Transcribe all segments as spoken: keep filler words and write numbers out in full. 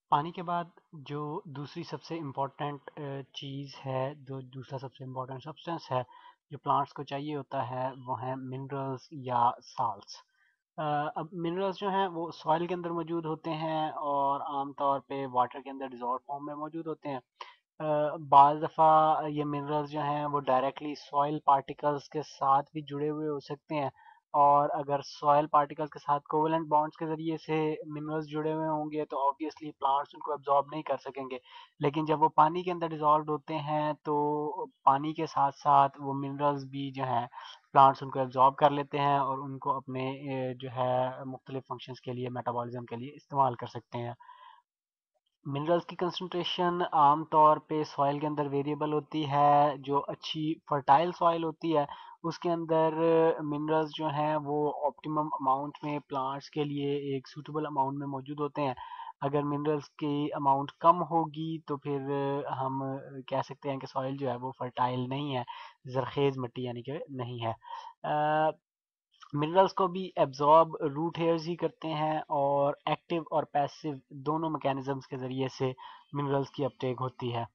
पानी के बाद जो दूसरी सबसे इम्पोर्टेंट चीज़ है, जो दूसरा सबसे इम्पोर्टेंट सब्सटेंस है जो प्लांट्स को चाहिए होता है, वो है मिनरल्स या साल्ट्स। अब मिनरल्स जो हैं वो सॉइल के अंदर मौजूद होते हैं और आमतौर पे वाटर के अंदर डिजॉल्व फॉर्म में मौजूद होते हैं। अ, बाज़ दफ़ा ये मिनरल्स जो हैं वो डायरेक्टली सॉइल पार्टिकल्स के साथ भी जुड़े हुए हो सकते हैं, और अगर सॉइल पार्टिकल्स के साथ कोवेलेंट बॉन्ड्स के ज़रिए से मिनरल्स जुड़े हुए होंगे तो ऑब्वियसली प्लांट्स उनको एब्जॉर्ब नहीं कर सकेंगे। लेकिन जब वो पानी के अंदर डिज़ोल्व होते हैं तो पानी के साथ साथ वो मिनरल्स भी जो हैं प्लांट्स उनको एब्जॉर्ब कर लेते हैं और उनको अपने अ, जो है मुख्तलिफ फंक्शंस के लिए, मेटाबॉलिज्म के लिए इस्तेमाल कर सकते हैं। मिनरल्स की कंसंट्रेशन आम तौर पे सॉइल के अंदर वेरिएबल होती है। जो अच्छी फर्टाइल सॉइल होती है उसके अंदर मिनरल्स जो हैं वो ऑप्टिमम अमाउंट में प्लांट्स के लिए एक सूटेबल अमाउंट में मौजूद होते हैं। अगर मिनरल्स की अमाउंट कम होगी तो फिर हम कह सकते हैं कि सॉइल जो है वो फर्टाइल नहीं है, जरखेज मिट्टी यानी कि नहीं है। मिनरल्स को भी एब्जॉर्ब रूट हेयर्स ही करते हैं और एक्टिव और पैसिव दोनों मैकेनिज्म्स के ज़रिए से मिनरल्स की अपटेक होती है।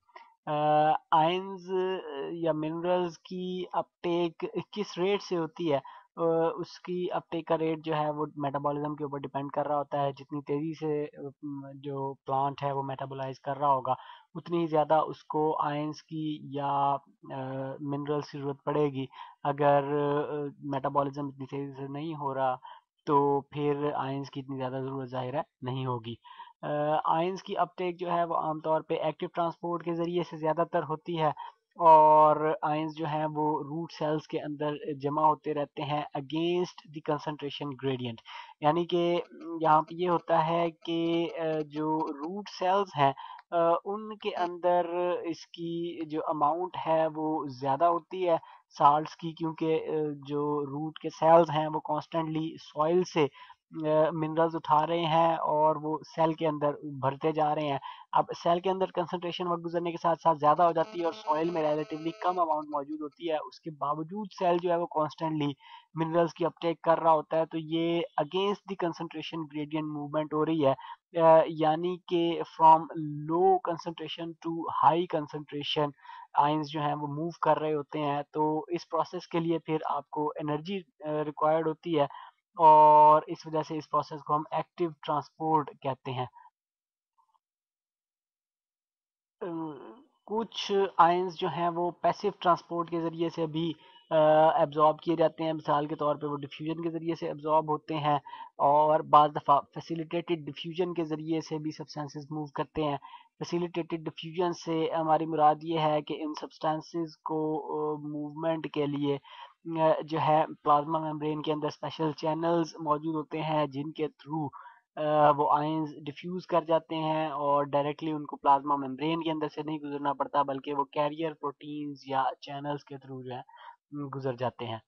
आयंस या मिनरल्स की अपटेक किस रेट से होती है, अ, उसकी अपटेक का रेट जो है वो मेटाबॉलिज्म के ऊपर डिपेंड कर रहा होता है। जितनी तेज़ी से अ, म, जो प्लांट है वो मेटाबोलाइज कर रहा होगा उतनी ही ज़्यादा उसको आयंस की या मिनरल्स की ज़रूरत पड़ेगी। अगर मेटाबॉलिज्म इतनी तेज़ी से नहीं हो रहा तो फिर आयंस की इतनी ज़्यादा ज़रूरत ज़ाहिर है नहीं होगी। आयंस की अपटेक जो है वो आमतौर पे एक्टिव ट्रांसपोर्ट के ज़रिए से ज़्यादातर होती है, और आयंस जो हैं वो रूट सेल्स के अंदर जमा होते रहते हैं अगेंस्ट द कंसंट्रेशन ग्रेडियंट। यानी कि यहाँ पे ये होता है कि अ, जो रूट सेल्स हैं अ, उनके अंदर इसकी जो अमाउंट है वो ज़्यादा होती है साल्ट्स की, क्योंकि अ, जो रूट के सेल्स हैं वो कॉन्स्टेंटली सॉइल से मिनरल्स उठा रहे हैं और वो सेल के अंदर भरते जा रहे हैं। अब सेल के अंदर कंसंट्रेशन वक्त गुजरने के साथ साथ ज़्यादा हो जाती है और सॉइल में रिलेटिवली कम अमाउंट मौजूद होती है, उसके बावजूद सेल जो है वो कॉन्स्टेंटली मिनरल्स की अपटेक कर रहा होता है। तो ये against the concentration gradient movement हो रही है, अ, यानी कि from low concentration to high concentration ions जो हैं वो मूव कर रहे होते हैं। तो इस प्रोसेस के लिए फिर आपको एनर्जी रिक्वायर्ड होती है, और इस वजह से इस प्रोसेस को हम एक्टिव ट्रांसपोर्ट कहते हैं। अ, कुछ आयंस जो हैं वो पैसिव ट्रांसपोर्ट के ज़रिए से भी एब्जॉर्ब किए जाते हैं। मिसाल के तौर पे वो डिफ्यूजन के ज़रिए से एब्जॉर्ब होते हैं, और बाज़ दफ़ा फैसिलिटेटेड डिफ्यूजन के ज़रिए से भी सब्सटेंसेस मूव करते हैं। फैसिलिटेटेड डिफ्यूजन से हमारी मुराद ये है कि इन सब्सटेंसेस को मूवमेंट के लिए अ, जो है प्लाज्मा मेम्ब्रेन के अंदर स्पेशल चैनल्स मौजूद होते हैं जिनके थ्रू अ, वो आयंस डिफ्यूज कर जाते हैं, और डायरेक्टली उनको प्लाज्मा मेम्ब्रेन के अंदर से नहीं गुजरना पड़ता बल्कि वो कैरियर प्रोटीन्स या चैनल्स के थ्रू जो है उम, गुजर जाते हैं।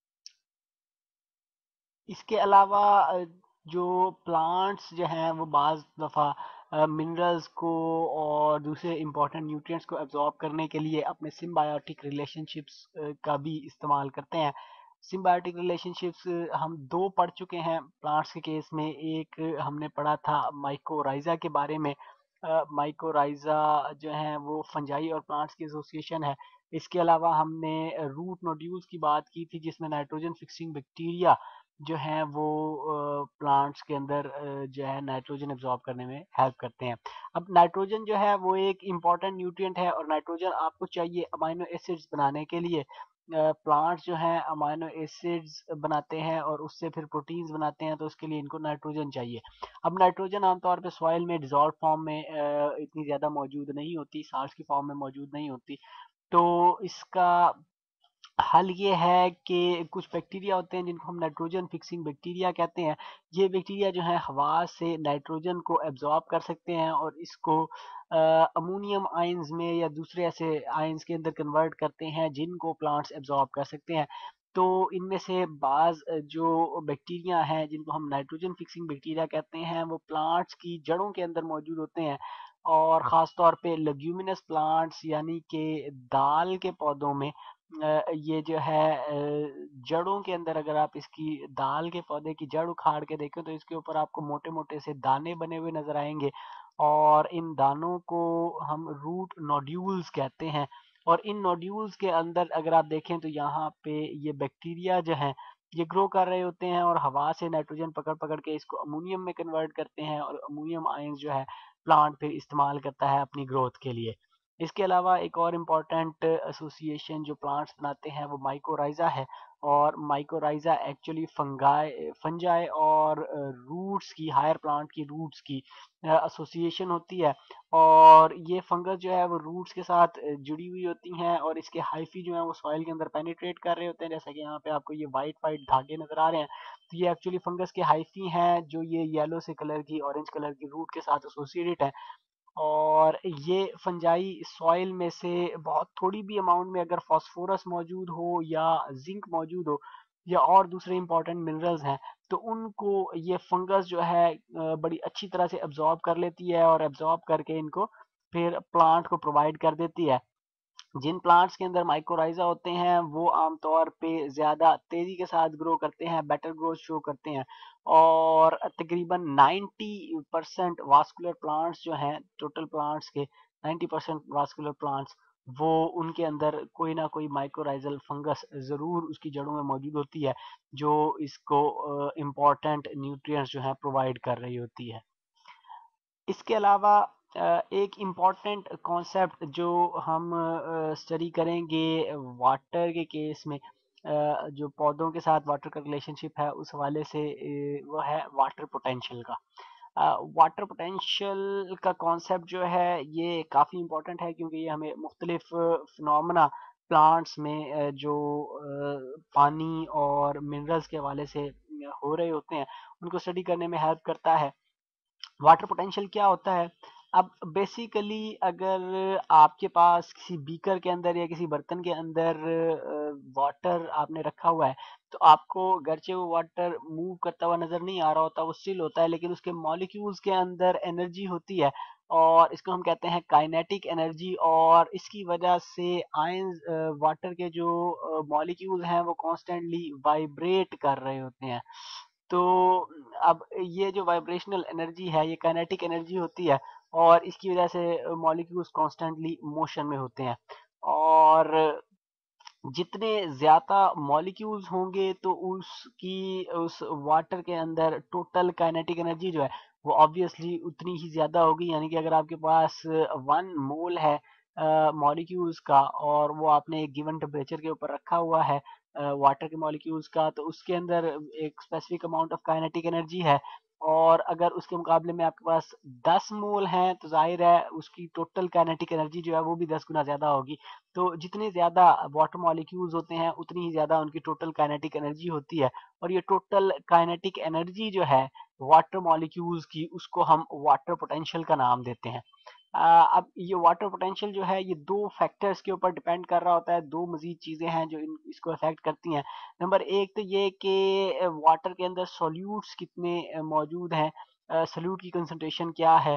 इसके अलावा अ, जो प्लांट्स जो हैं वो बाज़ दफ़ा मिनरल्स को और दूसरे इंपॉर्टेंट न्यूट्रिएंट्स को एब्जॉर्ब करने के लिए अपने सिम्बायोटिक रिलेशनशिप्स का भी इस्तेमाल करते हैं। सिम्बायोटिक रिलेशनशिप्स हम दो पढ़ चुके हैं प्लांट्स के केस में। एक हमने पढ़ा था माइकोराइजा के बारे में। माइकोराइजा जो है वो फंजाई और प्लांट्स की एसोसिएशन है। इसके अलावा हमने रूट नोड्यूल्स की बात की थी जिसमें नाइट्रोजन फिक्सिंग बैक्टीरिया जो हैं वो प्लांट्स के अंदर अ, जो है नाइट्रोजन एब्जॉर्ब करने में हेल्प करते हैं। अब नाइट्रोजन जो है वो एक इम्पॉर्टेंट न्यूट्रिएंट है, और नाइट्रोजन आपको चाहिए अमाइनो एसिड्स बनाने के लिए। प्लांट्स जो हैं अमाइनो एसिड्स बनाते हैं और उससे फिर प्रोटीन्स बनाते हैं, तो उसके लिए इनको नाइट्रोजन चाहिए। अब नाइट्रोजन आमतौर पे सॉइल में डिजॉल्व फॉर्म में अ, इतनी ज़्यादा मौजूद नहीं होती, साल्ट्स की फॉर्म में मौजूद नहीं होती। तो इसका हल ये है कि कुछ बैक्टीरिया होते हैं जिनको हम नाइट्रोजन फिक्सिंग बैक्टीरिया कहते हैं। ये बैक्टीरिया जो है हवा से नाइट्रोजन को एब्जॉर्ब कर सकते हैं और इसको अ, अमोनियम आयंस में या दूसरे ऐसे आयंस के अंदर कन्वर्ट करते हैं जिनको प्लांट्स एब्जॉर्ब कर सकते हैं। तो इनमें से बाज़ अ, जो बैक्टीरिया हैं जिनको हम नाइट्रोजन फिक्सिंग बैक्टीरिया कहते हैं वो प्लांट्स की जड़ों के अंदर मौजूद होते हैं, और ख़ास तौर पे लेग्यूमिनस प्लांट्स यानी कि दाल के पौधों में अ, ये जो है अ, जड़ों के अंदर अगर आप इसकी दाल के पौधे की जड़ उखाड़ के देखें तो इसके ऊपर आपको मोटे-मोटे से दाने बने हुए नज़र आएँगे, और इन दानों को हम रूट नोड्यूल्स कहते हैं। और इन नोड्यूल्स के अंदर अगर आप देखें तो यहाँ पे ये बैक्टीरिया जो हैं ये ग्रो कर रहे होते हैं और हवा से नाइट्रोजन पकड़ पकड़ के इसको अमोनियम में कन्वर्ट करते हैं, और अमोनियम आयंस जो है प्लांट फिर इस्तेमाल करता है अपनी ग्रोथ के लिए। इसके अलावा एक और इम्पॉर्टेंट एसोसिएशन जो प्लांट्स बनाते हैं वो माइकोराइजा है। और माइकोराइजा एक्चुअली फंगाई फंजाई और रूट्स की, हायर प्लांट की रूट्स की एसोसिएशन होती है। और ये फंगस जो है वो रूट्स के साथ अ, जुड़ी हुई होती हैं, और इसके हाइफी जो है वो सॉइल के अंदर पेनिट्रेट कर रहे होते हैं, जैसा कि यहाँ पे आपको ये वाइट वाइट धागे नजर आ रहे हैं। तो ये एक्चुअली फंगस के हाइफी हैं जो ये येलो से कलर की, ऑरेंज कलर की रूट के साथ एसोसिएटेड है। और ये फंजाई सॉइल में से बहुत थोड़ी भी अमाउंट में अगर फास्फोरस मौजूद हो या जिंक मौजूद हो या और दूसरे इंपॉर्टेंट मिनरल्स हैं, तो उनको ये फंगस जो है अ, बड़ी अच्छी तरह से एब्जॉर्ब कर लेती है, और एब्जॉर्ब करके इनको फिर प्लांट को प्रोवाइड कर देती है। जिन प्लांट्स के अंदर माइकोराइजा होते हैं वो आमतौर पे ज्यादा तेजी के साथ ग्रो करते हैं, बेटर ग्रोथ शो करते हैं। और तकरीबन नब्बे परसेंट वास्कुलर प्लांट्स जो हैं टोटल प्लांट्स के, नब्बे परसेंट वास्कुलर प्लांट्स वो उनके अंदर कोई ना कोई माइकोराइजल फंगस जरूर उसकी जड़ों में मौजूद होती है, जो इसको इम्पोर्टेंट न्यूट्रिएंट्स जो है प्रोवाइड कर रही होती है। इसके अलावा अ, एक इम्पॉर्टेंट कॉन्सेप्ट जो हम स्टडी करेंगे वाटर के केस में, अ, जो पौधों के साथ वाटर का रिलेशनशिप है उस हवाले से, अ, वो है वाटर पोटेंशियल का। वाटर पोटेंशियल का कॉन्सेप्ट जो है ये काफ़ी इम्पोर्टेंट है, क्योंकि ये हमें मुख्तलिफ फिनोमेना प्लांट्स में अ, जो अ, पानी और मिनरल्स के हवाले से हो रहे होते हैं उनको स्टडी करने में हेल्प करता है। वाटर पोटेंशियल क्या होता है? अब बेसिकली अगर आपके पास किसी बीकर के अंदर या किसी बर्तन के अंदर वाटर आपने रखा हुआ है, तो आपको गरचे वो वाटर मूव करता हुआ नजर नहीं आ रहा होता, वो स्टिल होता है, लेकिन उसके मॉलिक्यूल्स के अंदर एनर्जी होती है, और इसको हम कहते हैं काइनेटिक एनर्जी। और इसकी वजह से आयंस, वाटर के जो मॉलिक्यूल्स हैं वो कॉन्स्टेंटली वाइब्रेट कर रहे होते हैं। तो अब ये जो वाइब्रेशनल एनर्जी है ये काइनेटिक एनर्जी होती है, और इसकी वजह से मॉलिक्यूल्स कॉन्स्टेंटली मोशन में होते हैं। और जितने ज्यादा मॉलिक्यूल्स होंगे तो उसकी उस वाटर के अंदर टोटल काइनेटिक एनर्जी जो है वो ऑब्वियसली उतनी ही ज्यादा होगी। यानी कि अगर आपके पास वन मोल है मॉलिक्यूल्स का, और वो आपने एक गिवन टेम्परेचर के ऊपर रखा हुआ है वाटर के मॉलिक्यूल्स का, तो उसके अंदर एक specific amount of kinetic energy है। और अगर उसके मुकाबले में आपके पास दस मोल हैं तो जाहिर है उसकी टोटल काइनेटिक एनर्जी जो है वो भी दस गुना ज्यादा होगी। तो जितने ज्यादा वाटर मॉलिक्यूल्स होते हैं उतनी ही ज्यादा उनकी टोटल काइनेटिक एनर्जी होती है। और ये टोटल काइनेटिक एनर्जी जो है वाटर मॉलिक्यूल्स की, उसको हम वाटर पोटेंशियल का नाम देते हैं। अ, अब ये वाटर पोटेंशियल जो है ये दो फैक्टर्स के ऊपर डिपेंड कर रहा होता है, दो मजीद चीजें हैं जो इन, इसको अफेक्ट करती हैं। नंबर एक तो ये कि वाटर के अंदर सॉल्यूट्स कितने अ, मौजूद हैं, सॉल्यूट की कंसंट्रेशन क्या है।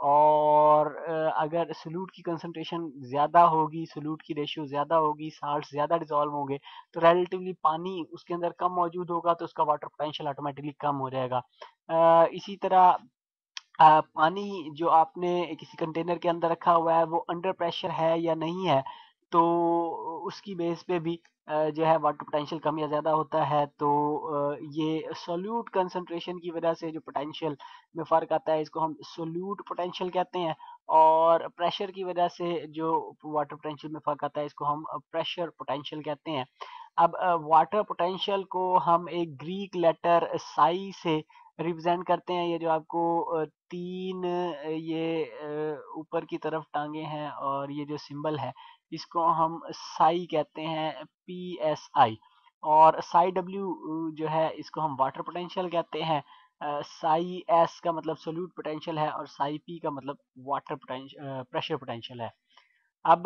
और अ, अगर सॉल्यूट की कंसंट्रेशन ज़्यादा होगी, सॉल्यूट की रेशियो ज़्यादा होगी, साल्ट ज़्यादा डिसॉल्व होंगे, तो रिलेटिवली पानी उसके अंदर कम मौजूद होगा, तो उसका वाटर पोटेंशियल ऑटोमेटिकली कम हो जाएगा। अ, इसी तरह अ, पानी जो आपने किसी कंटेनर के अंदर रखा हुआ है वो अंडर प्रेशर है या नहीं है, तो उसकी बेस पे भी अ, जो है वाटर पोटेंशियल कम या ज़्यादा होता है। तो अ, ये सोल्यूट कंसंट्रेशन की वजह से जो पोटेंशियल में फ़र्क आता है इसको हम सोल्यूट पोटेंशियल कहते हैं। और प्रेशर की वजह से जो वाटर पोटेंशियल में फ़र्क आता है इसको हम प्रेशर पोटेंशियल कहते हैं। अब वाटर पोटेंशियल को हम एक ग्रीक लेटर साई से रिप्रेजेंट करते हैं। ये जो आपको अ, तीन अ, ये अ, ऊपर की तरफ टांगे हैं, और ये जो सिंबल है इसको हम साई कहते हैं, पी एस आई। और साई डब्ल्यू जो है इसको हम वाटर पोटेंशियल कहते हैं। अ, साई एस का मतलब सोल्यूट पोटेंशियल है, और साई पी का मतलब वाटर पोटेंशियल, प्रेशर पोटेंशियल है। अब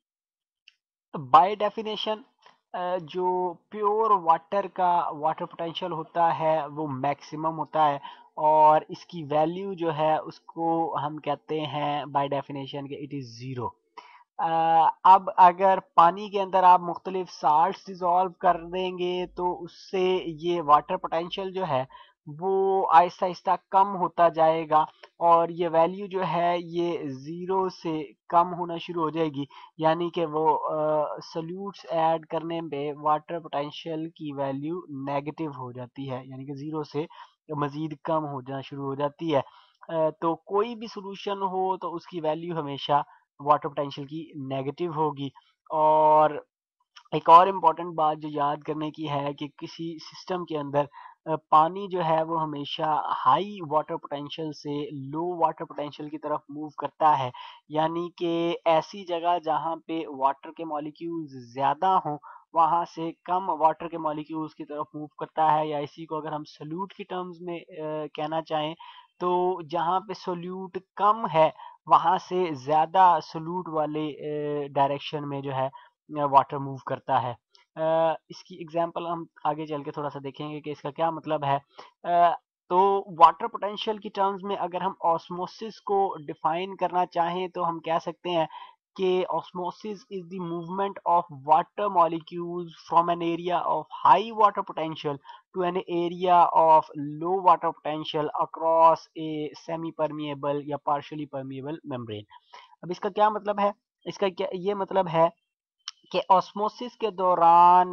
बाय डेफिनेशन जो प्योर वाटर का वाटर पोटेंशियल होता है वो मैक्सिमम होता है, और इसकी वैल्यू जो है उसको हम कहते हैं बाय डेफिनेशन कि इट इज जीरो। अब अगर पानी के अंदर आप मुख्तलिफ साल्ट्स डिजॉल्व कर देंगे तो उससे ये वाटर पोटेंशियल जो है वो आहिस्ता आहिस्ता कम होता जाएगा और ये वैल्यू जो है ये ज़ीरो से कम होना शुरू हो जाएगी, यानी कि वो सॉल्यूट्स ऐड करने पे वाटर पोटेंशियल की वैल्यू नेगेटिव हो जाती है, यानी कि ज़ीरो से मज़ीद कम हो जाना शुरू हो जाती है। अ, तो कोई भी सॉल्यूशन हो तो उसकी वैल्यू हमेशा वाटर पोटेंशियल की नेगेटिव होगी। और एक और इम्पोर्टेंट बात जो याद करने की है कि किसी सिस्टम के अंदर अ, पानी जो है वो हमेशा हाई वाटर पोटेंशियल से लो वाटर पोटेंशियल की तरफ मूव करता है, यानी कि ऐसी जगह जहाँ पे वाटर के मॉलिक्यूल्स ज़्यादा हों वहाँ से कम वाटर के मॉलिक्यूल्स की तरफ मूव करता है, या इसी को अगर हम सोल्यूट की टर्म्स में अ, कहना चाहें तो जहाँ पे सोल्यूट कम है वहाँ से ज़्यादा सोल्यूट वाले डायरेक्शन में जो है वाटर मूव करता है। अ, इसकी एग्जांपल हम आगे चल के थोड़ा सा देखेंगे कि इसका क्या मतलब है। अ, तो वाटर पोटेंशियल की टर्म्स में अगर हम ऑस्मोसिस को डिफाइन करना चाहें तो हम कह सकते हैं कि osmosis is the movement of water molecules from an area of high water potential to an area of low water potential across a semi permeable या पार्शियली परमिएबल मेम्ब्रेन। अब इसका क्या मतलब है? इसका क्या ये मतलब है कि ऑस्मोसिस के दौरान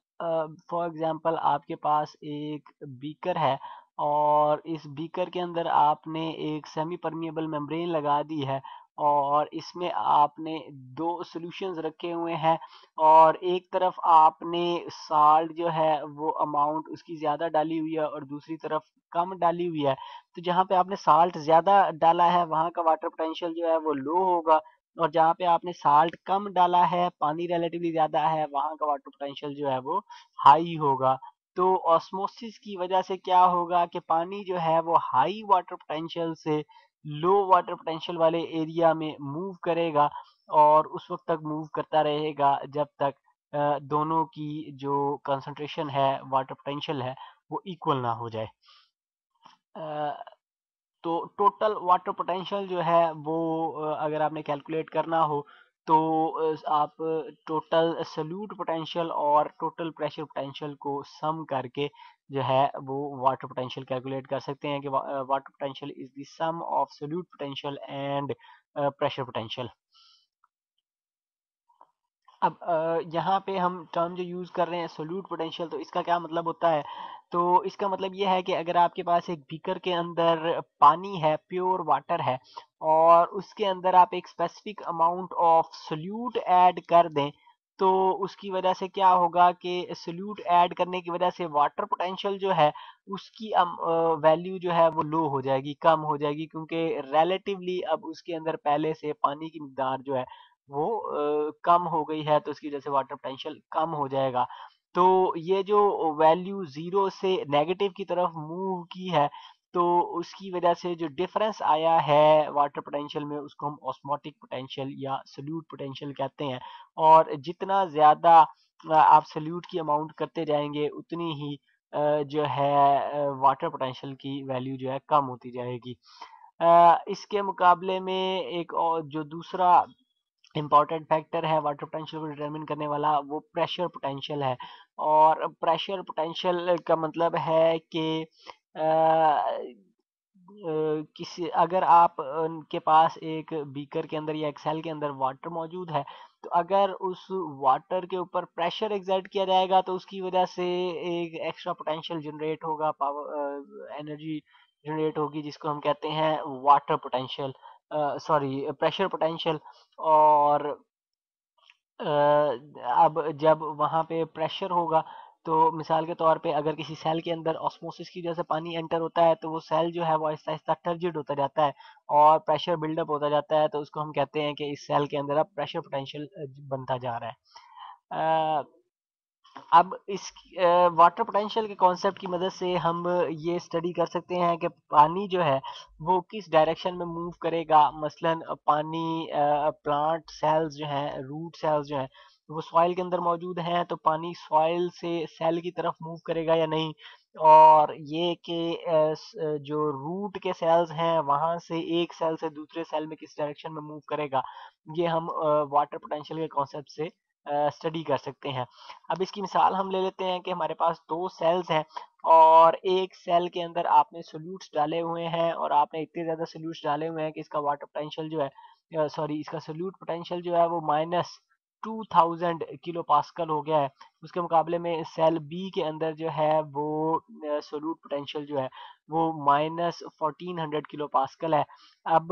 फॉर एग्जांपल आपके पास एक बीकर है और इस बीकर के अंदर आपने एक सेमी परमिएबल मेम्ब्रेन लगा दी है और इसमें आपने दो सॉल्यूशंस रखे हुए हैं और एक तरफ आपने साल्ट जो है वो अमाउंट उसकी ज़्यादा डाली हुई है और दूसरी तरफ कम डाली हुई है। तो जहाँ पे आपने साल्ट ज़्यादा डाला है वहाँ का वाटर पोटेंशियल जो है वो लो होगा और जहाँ पे आपने साल्ट कम डाला है, पानी रिलेटिवली ज़्यादा है, वहाँ का वाटर पोटेंशियल जो है वो हाई होगा। तो ऑस्मोसिस की वजह से क्या होगा कि पानी जो है वो हाई वाटर पोटेंशियल से लो वाटर पोटेंशियल वाले एरिया में मूव करेगा और उस वक्त तक मूव करता रहेगा जब तक अ, दोनों की जो कंसंट्रेशन है, वाटर पोटेंशियल है, वो इक्वल ना हो जाए। अ, तो टोटल वाटर पोटेंशियल जो है वो अ, अगर आपने कैलकुलेट करना हो तो अ, आप टोटल सॉल्यूट पोटेंशियल और टोटल प्रेशर पोटेंशियल को सम करके जो है वो वाटर पोटेंशियल कैलकुलेट कर सकते हैं कि water potential is the sum of solute potential and pressure potential. अब अ, यहाँ पे हम टर्म जो यूज़ कर रहे हैं सोल्यूट पोटेंशियल, तो इसका क्या मतलब होता है? तो इसका मतलब ये है कि अगर आपके पास एक बीकर के अंदर पानी है, प्योर वाटर है और उसके अंदर आप एक specific amount of solute add कर दें, तो उसकी वजह से क्या होगा कि सोल्यूट ऐड करने की वजह से वाटर पोटेंशियल जो है उसकी अम, अ, वैल्यू जो है वो लो हो जाएगी, कम हो जाएगी, क्योंकि रिलेटिवली अब उसके अंदर पहले से पानी की मिकदार जो है वो अ, कम हो गई है, तो उसकी वजह से वाटर पोटेंशियल कम हो जाएगा। तो ये जो वैल्यू ज़ीरो से नेगेटिव की तरफ मूव की है, तो उसकी वजह से जो डिफरेंस आया है वाटर पोटेंशियल में उसको हम ऑस्मोटिक पोटेंशियल या सॉल्यूट पोटेंशियल कहते हैं। और जितना ज़्यादा अ, आप सॉल्यूट की अमाउंट करते जाएंगे उतनी ही अ, जो है वाटर पोटेंशियल की वैल्यू जो है कम होती जाएगी। अ, इसके मुकाबले में एक और जो दूसरा इम्पोर्टेंट फैक्टर है वाटर पोटेंशियल को डिटरमिन करने वाला, वो प्रेशर पोटेंशियल है। और प्रेशर पोटेंशियल का मतलब है कि अ, अ, किसी अगर आप उनके पास एक बीकर के अंदर या एक सेल के अंदर वाटर मौजूद है, तो अगर उस वाटर के ऊपर प्रेशर एक्सर्ट किया जाएगा तो उसकी वजह से एक एक्स्ट्रा पोटेंशियल जनरेट होगा, पावर एनर्जी जनरेट होगी, जिसको हम कहते हैं water potential, sorry pressure potential. और अ, अब जब वहाँ पे प्रेशर होगा तो मिसाल के तौर पे अगर किसी सेल के अंदर ऑस्मोसिस की वजह से पानी एंटर होता है तो वो सेल जो है वो आहिस्ता आहिस्ता टर्जिड होता जाता है और प्रेशर बिल्डअप होता जाता है, तो उसको हम कहते हैं कि इस सेल के अंदर अब प्रेशर पोटेंशियल बनता जा रहा है। अ, अब इस वाटर पोटेंशियल के कॉन्सेप्ट की मदद से हम ये स्टडी कर सकते हैं कि पानी जो है वो किस डायरेक्शन में मूव करेगा। मसलन अ, पानी प्लांट सेल्स जो हैं, रूट सेल्स जो हैं, वो सॉइल के अंदर मौजूद हैं तो पानी सॉइल से सेल की तरफ मूव करेगा या नहीं। और ये कि अ, स- जो रूट के सेल्स हैं वहां से एक सेल से दूसरे सेल में किस डायरेक्शन में मूव करेगा, ये हम वाटर पोटेंशियल के कॉन्सेप्ट से स्टडी कर सकते हैं। अब इसकी मिसाल हम ले लेते हैं कि हमारे पास दो सेल्स हैं और एक सेल के अंदर आपने सोल्यूट्स डाले हुए हैं और आपने इतने ज़्यादा सोल्यूट्स डाले हुए हैं कि इसका वाटर पोटेंशियल जो है, सॉरी इसका सोल्यूट पोटेंशियल जो है वो minus two thousand kilo pascal हो गया है। उसके मुकाबले में सेल बी के अंदर जो है वो सोल्यूट पोटेंशियल जो है वो minus fourteen hundred kilo pascal है। अब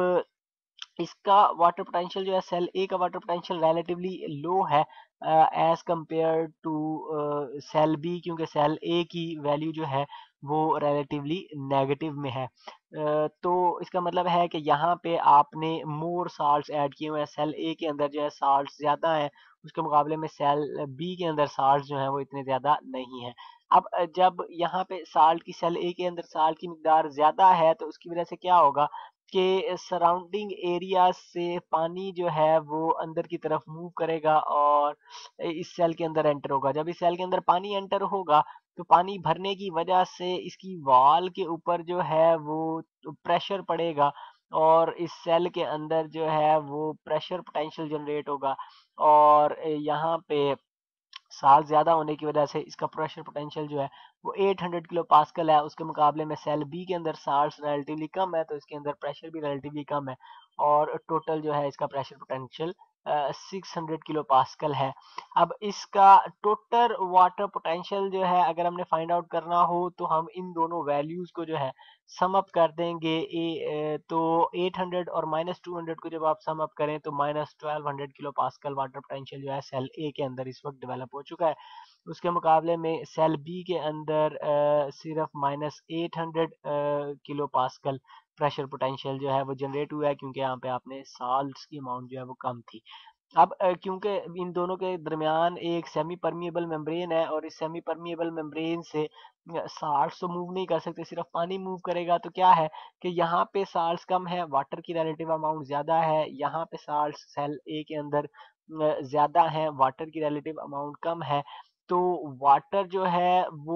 इसका वाटर पोटेंशियल जो है, सेल ए का वाटर पोटेंशियल रिलेटिवली लो है as compare to cell B, क्योंकि सेल ए की वैल्यू जो है वो रिलेटिवली नेगेटिव में है। uh, तो इसका मतलब है कि यहाँ पे आपने मोर साल्ट्स ऐड किए हुए हैं। सेल ए के अंदर जो है साल्ट्स ज़्यादा है, उसके मुकाबले में सेल बी के अंदर साल्ट्स जो है वो इतने ज़्यादा नहीं है। अब अ, जब यहाँ पे साल्ट की, सेल ए के अंदर साल्ट की मिकदार ज़्यादा है तो उसकी वजह से क्या होगा कि सराउंडिंग एरिया से पानी जो है वो अंदर की तरफ मूव करेगा और इस सेल के अंदर एंटर होगा। जब इस सेल के अंदर पानी एंटर होगा तो पानी भरने की वजह से इसकी वॉल के ऊपर जो है वो प्रेशर पड़ेगा और इस सेल के अंदर जो है वो प्रेशर पोटेंशियल जनरेट होगा और यहाँ पे साल ज्यादा होने की वजह से इसका प्रेशर पोटेंशियल जो है वो आठ सौ किलो पास्कल है। उसके मुकाबले में सेल बी के अंदर साल्ट्स रिलेटिवली कम है तो इसके अंदर प्रेशर भी रिलेटिवली कम है और टोटल जो है इसका pressure potential six hundred kilo pascal है। अब इसका टोटल वाटर पोटेंशियल जो है अगर हमने फाइंड आउट करना हो तो हम इन दोनों वैल्यूज को जो है सम अप कर देंगे। ए, तो आठ सौ और माइनस टू हंड्रेड को जब आप सम अप करें तो minus twelve hundred kilo pascal water potential जो है सेल ए के अंदर इस वक्त डेवलप हो चुका है। उसके मुकाबले में सेल बी के अंदर अ, सिर्फ minus eight hundred kilo pascal pressure potential जो है वो जनरेट हुआ है, क्योंकि यहाँ पे आपने साल्ट्स की अमाउंट जो है वो कम थी। अब अ, क्योंकि इन दोनों के दरमियान एक सेमी परमिएबल मेम्ब्रेन है और इस सेमी परमिएबल मेम्ब्रेन से साल्ट्स तो मूव नहीं कर सकते, सिर्फ पानी मूव करेगा। तो क्या है कि यहाँ पे साल्ट्स कम है, वाटर की रिलेटिव अमाउंट ज्यादा है, यहाँ पे साल्ट्स सेल ए के अंदर अ, ज्यादा है, वाटर की रिलेटिव अमाउंट कम है। तो वाटर जो है वो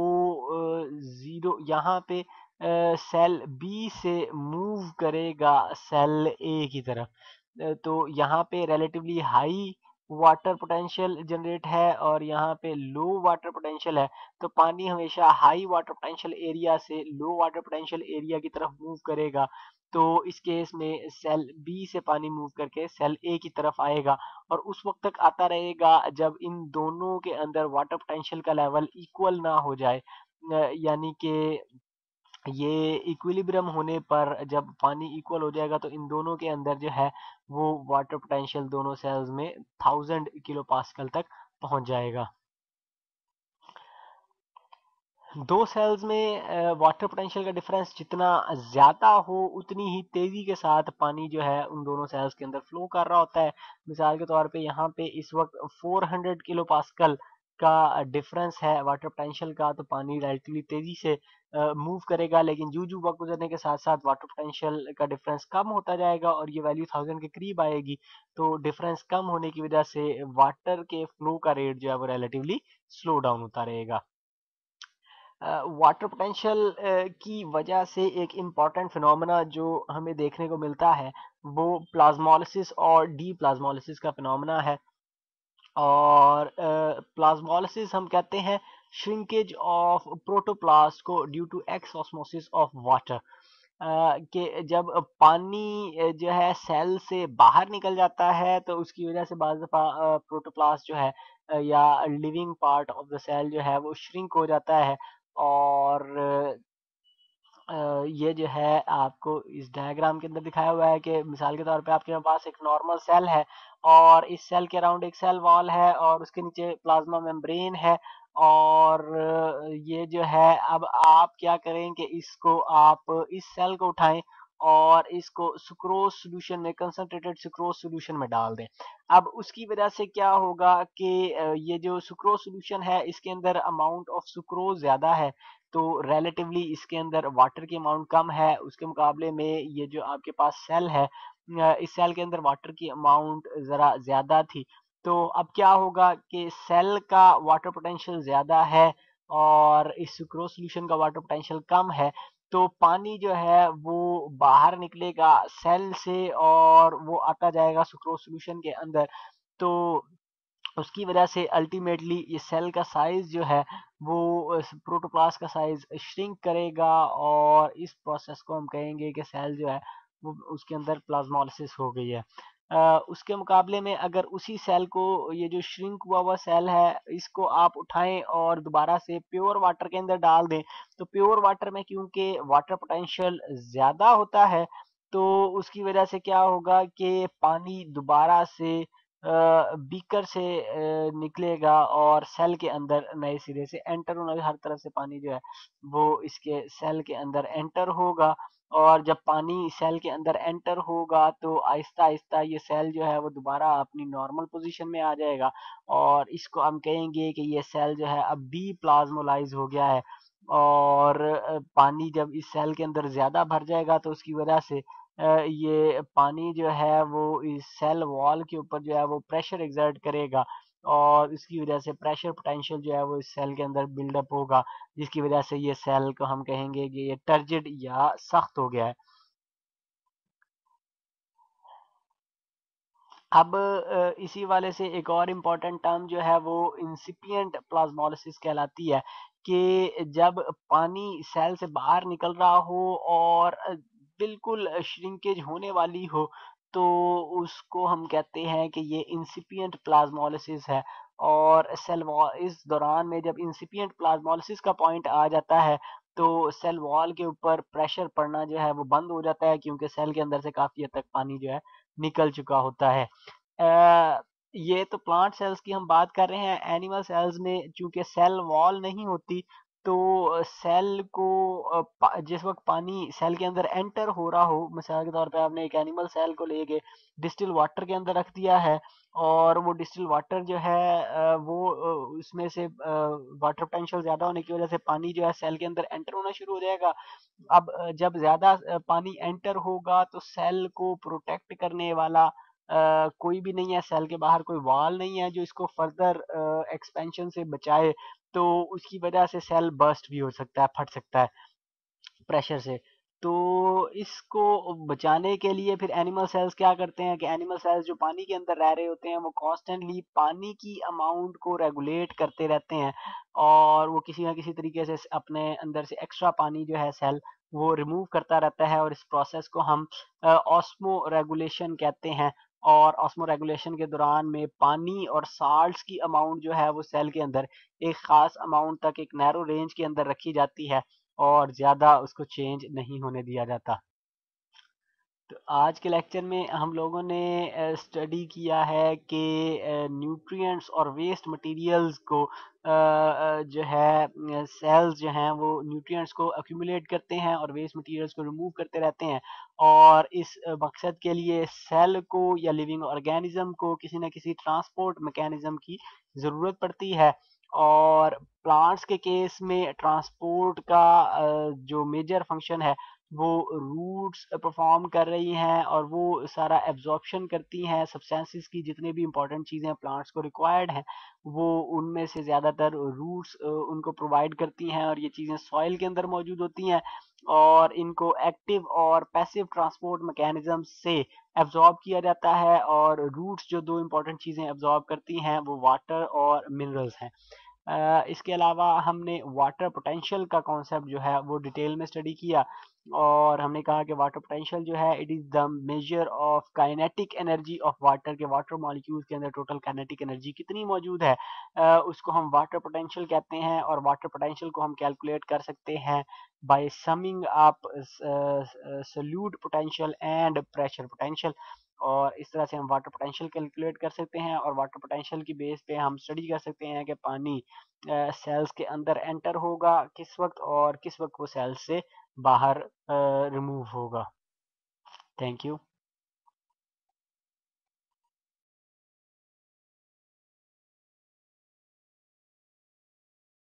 जीरो यहाँ पे सेल बी से मूव करेगा सेल ए की तरफ। अ, तो यहाँ पे relatively high water potential generate है और यहाँ पे लो वाटर पोटेंशियल है। तो पानी हमेशा हाई वाटर पोटेंशियल एरिया से लो वाटर पोटेंशियल एरिया की तरफ मूव करेगा। तो इस केस में सेल बी से पानी मूव करके सेल ए की तरफ आएगा और उस वक्त तक आता रहेगा जब इन दोनों के अंदर वाटर पोटेंशियल का लेवल इक्वल ना हो जाए। अ, यानी कि ये इक्विलिब्रियम होने पर जब पानी इक्वल हो जाएगा तो इन दोनों के अंदर जो है वो वाटर पोटेंशियल दोनों सेल्स में थाउजेंड किलो पास्कल तक पहुंच जाएगा। दो सेल्स में वाटर पोटेंशियल का डिफरेंस जितना ज्यादा हो उतनी ही तेजी के साथ पानी जो है उन दोनों सेल्स के अंदर फ्लो कर रहा होता है। मिसाल के तौर पे यहाँ पे इस वक्त फोर हंड्रेड किलो पास्कल का डिफरेंस है वाटर पोटेंशियल का, तो पानी रिलेटिवली तेजी से मूव करेगा, लेकिन जू जू वक्त गुजरने के साथ साथ वाटर पोटेंशियल का डिफरेंस कम होता जाएगा और ये वैल्यू थाउजेंड के करीब आएगी। तो डिफरेंस कम होने की वजह से वाटर के फ्लो का रेट जो है वो रिलेटिवली स्लो डाउन होता रहेगा। वाटर पोटेंशियल की वजह से एक इम्पॉर्टेंट फिनोमेना जो हमें देखने को मिलता है वो प्लाज्मोलिसिस और डी प्लाज्मोलिसिस का फिनोमेना है। और प्लाज्मोलिसिस हम कहते हैं श्रिंकेज ऑफ प्रोटोप्लास्ट को due to exosmosis of water, कि जब पानी अ, जो है सेल से बाहर निकल जाता है तो उसकी वजह से बाज़ दफ़ा अ, प्रोटोप्लास्ट जो है अ, या living part of the cell जो है वो श्रिंक हो जाता है। और अ, ये जो है आपको इस डायग्राम के अंदर दिखाया हुआ है कि मिसाल के तौर पे आपके पास एक नॉर्मल सेल है और इस सेल के अराउंड एक सेल वॉल है और उसके नीचे प्लाज्मा मेम्ब्रेन है। और अ, ये जो है, अब आप क्या करें कि इसको आप इस सेल को उठाएं और इसको सुक्रोज सॉल्यूशन में, कंसंट्रेटेड सुक्रोज सॉल्यूशन में डाल दें। अब उसकी वजह से क्या होगा कि अ, ये जो सुक्रोज सॉल्यूशन है इसके अंदर अमाउंट ऑफ सुक्रोज ज्यादा है, तो रिलेटिवली इसके अंदर वाटर की अमाउंट कम है। उसके मुकाबले में ये जो आपके पास सेल है, अ, इस सेल के अंदर वाटर की अमाउंट जरा ज्यादा थी। तो अब क्या होगा कि सेल का वाटर पोटेंशियल ज्यादा है और इस सुक्रोज सॉल्यूशन का वाटर पोटेंशियल कम है, तो पानी जो है वो बाहर निकलेगा सेल से और वो आता जाएगा सुक्रोज सॉल्यूशन के अंदर। तो उसकी वजह से अल्टीमेटली ये सेल का साइज जो है वो प्रोटोप्लास्ट का साइज श्रिंक करेगा, और इस प्रोसेस को हम कहेंगे कि सेल जो है वो उसके अंदर प्लाज्मोलिसिस हो गई है। अ, उसके मुकाबले में अगर उसी सेल को, ये जो श्रिंक हुआ हुआ सेल है, इसको आप उठाएं और दोबारा से प्योर वाटर के अंदर डाल दें, तो प्योर वाटर में क्योंकि वाटर पोटेंशियल ज्यादा होता है, तो उसकी वजह से क्या होगा कि पानी दोबारा से बीकर से अ, निकलेगा और सेल के अंदर नए सिरे से एंटर होना, हर तरफ से पानी जो है वो इसके सेल के अंदर एंटर होगा। और जब पानी सेल के अंदर एंटर होगा तो आहिस्ता आहिस्ता ये सेल जो है वो दोबारा अपनी नॉर्मल पोजीशन में आ जाएगा, और इसको हम कहेंगे कि ये सेल जो है अब डी प्लाज्मोलाइज हो गया है। और अ, पानी जब इस सेल के अंदर ज्यादा भर जाएगा तो उसकी वजह से अ, ये पानी जो है वो इस सेल वॉल के ऊपर जो है वो प्रेशर एक्सर्ट करेगा, और इसकी वजह से प्रेशर पोटेंशियल जो है वो इस सेल के अंदर बिल्डअप होगा, जिसकी वजह से ये सेल को हम कहेंगे कि ये टर्जिड या सख्त हो गया है। अब अ, इसी वाले से एक और इम्पोर्टेंट टर्म जो है वो इंसिपिएंट प्लाज्मोलिसिस कहलाती है, कि जब पानी सेल से बाहर निकल रहा हो और अ, बिल्कुल श्रिंकेज होने वाली हो, तो उसको हम कहते हैं कि ये इंसिपिएंट प्लाज्मोलिसिस है। और सेल वॉल, इस दौरान में जब इंसिपिएंट प्लाज्मोलिसिस का पॉइंट आ जाता है, तो सेल वॉल के ऊपर प्रेशर पड़ना जो है वो बंद हो जाता है, क्योंकि सेल के अंदर से काफी हद तक पानी जो है निकल चुका होता है। अ, ये तो प्लांट सेल्स की हम बात कर रहे हैं। एनिमल सेल्स में चूंकि सेल वॉल नहीं होती, तो सेल को अ, पा- जिस वक्त पानी सेल के अंदर एंटर हो रहा हो, मिसाल के तौर पे आपने एक एनिमल सेल को लेके डिस्टिल वाटर के अंदर रख दिया है, और वो डिस्टिल वाटर जो है अ, वो अ, उसमें से वाटर पोटेंशियल ज्यादा होने की वजह से पानी जो है सेल के अंदर एंटर होना शुरू हो जाएगा। अब अ, जब ज्यादा अ, पानी एंटर होगा तो सेल को प्रोटेक्ट करने वाला अ, कोई भी नहीं है, सेल के बाहर कोई वॉल नहीं है जो इसको फर्दर एक्सपेंशन से बचाए, तो उसकी वजह से सेल बर्स्ट भी हो सकता है, फट सकता है प्रेशर से। तो इसको बचाने के लिए फिर एनिमल सेल्स क्या करते हैं कि एनिमल सेल्स जो पानी के अंदर रह रहे होते हैं वो कॉन्स्टेंटली पानी की अमाउंट को रेगुलेट करते रहते हैं, और वो किसी ना किसी तरीके से अपने अंदर से एक्स्ट्रा पानी जो है सेल वो रिमूव करता रहता है, और इस प्रोसेस को हम ऑस्मो रेगुलेशन कहते हैं। और ऑस्मो रेगुलेशन के दौरान में पानी और साल्ट्स की अमाउंट जो है वो सेल के अंदर एक खास अमाउंट तक एक नैरो रेंज के अंदर रखी जाती है, और ज़्यादा उसको चेंज नहीं होने दिया जाता। तो आज के लेक्चर में हम लोगों ने स्टडी किया है कि न्यूट्रिएंट्स और वेस्ट मटेरियल्स को अ, अ, जो है सेल्स जो हैं वो न्यूट्रिएंट्स को अक्यूमुलेट करते हैं और वेस्ट मटेरियल्स को रिमूव करते रहते हैं, और इस अ, मकसद के लिए सेल को या लिविंग ऑर्गेनिज्म को किसी न किसी ट्रांसपोर्ट मैकेनिज्म की ज़रूरत पड़ती है। और प्लांट्स के केस में ट्रांसपोर्ट का अ, जो मेजर फंक्शन है वो रूट्स परफॉर्म कर रही हैं, और वो सारा एब्जॉर्प्शन करती हैं सब्सटेंसेस की, जितनी भी इंपॉर्टेंट चीज़ें प्लांट्स को रिक्वायर्ड हैं वो उनमें से ज़्यादातर रूट्स उनको प्रोवाइड करती हैं, और ये चीज़ें सॉइल के अंदर मौजूद होती हैं, और इनको एक्टिव और पैसिव ट्रांसपोर्ट मैकेनिज्म से एब्जॉर्ब किया जाता है। और रूट्स जो दो इंपॉर्टेंट चीज़ें एब्जॉर्ब करती हैं वो वाटर और मिनरल्स हैं। अ, इसके अलावा हमने वाटर पोटेंशियल का कॉन्सेप्ट जो है वो डिटेल में स्टडी किया, और हमने कहा कि वाटर पोटेंशियल जो है it is the measure of kinetic energy of water, के वाटर मॉलिक्यूल्स के अंदर टोटल काइनेटिक एनर्जी कितनी मौजूद है, अ, उसको हम वाटर पोटेंशियल कहते हैं। और वाटर पोटेंशियल को हम कैलकुलेट कर सकते हैं by summing up solute potential and pressure potential, और इस तरह से हम वाटर पोटेंशियल कैलकुलेट कर सकते हैं, और वाटर पोटेंशियल की बेस पे हम स्टडी कर सकते हैं कि पानी सेल्स के अंदर एंटर होगा किस वक्त, और किस वक्त वो सेल्स से बाहर रिमूव होगा। Thank you.